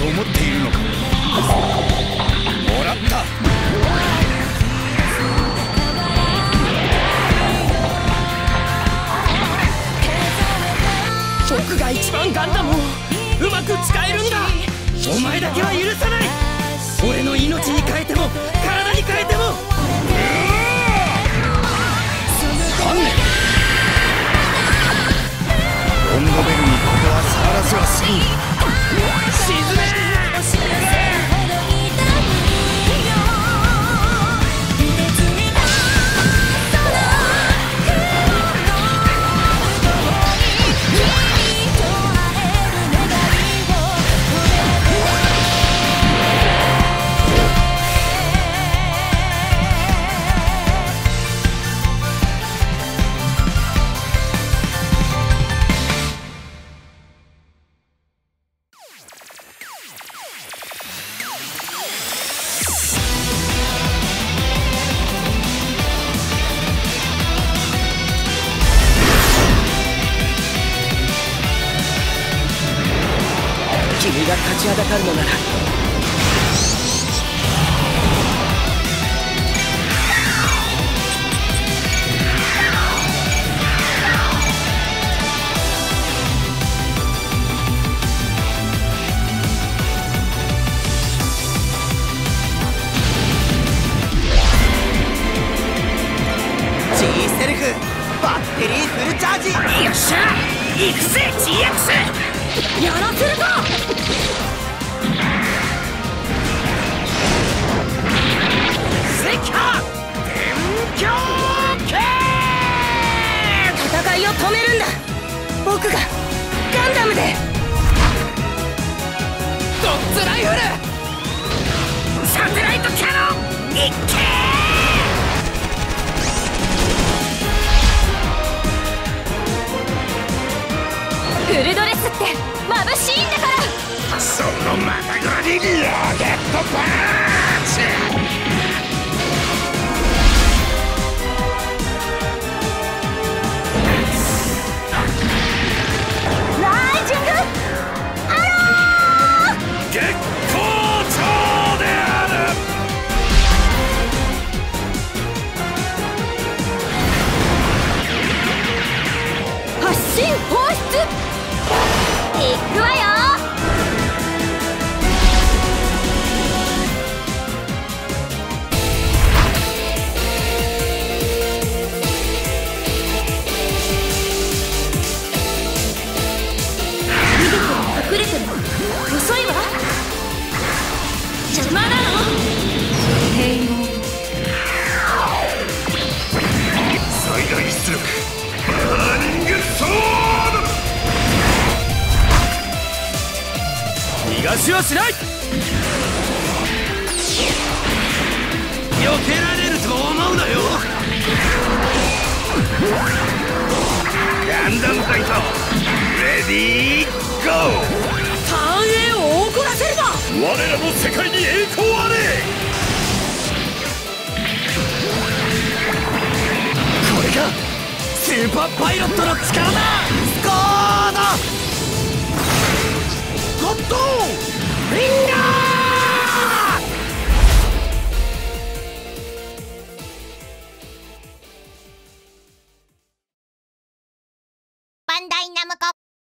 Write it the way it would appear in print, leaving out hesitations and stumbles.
思っているのか。もらった。僕が一番ガンダムをうまく使えるんだ。お前だけは許さない。俺の命に変えても体に変えても。観念。ロンドベルにここは触らせはすぎん。沈め。君が立ちはだかるのなら。G セルフバッテリーフルチャージ。よっしゃ行くぜ GX。 やらせるか。戦いを止めるんだ。僕がガンダムで。ドッツライフルサテライトキャノンいっけー。フルドレスって眩しいんだから。そのまたぐらにロケットパンチ。行くわよ。隠れても遅いわ。邪魔なの。平穏。最大出力バーニングソード。逃がしはしない。避けられると思うなよ。ガンダムファイトレディーゴー。単影を怒らせるな。我らの世界に栄光あれ。これがスーパーパイロットの力だ。スコードゴッドフィンガー。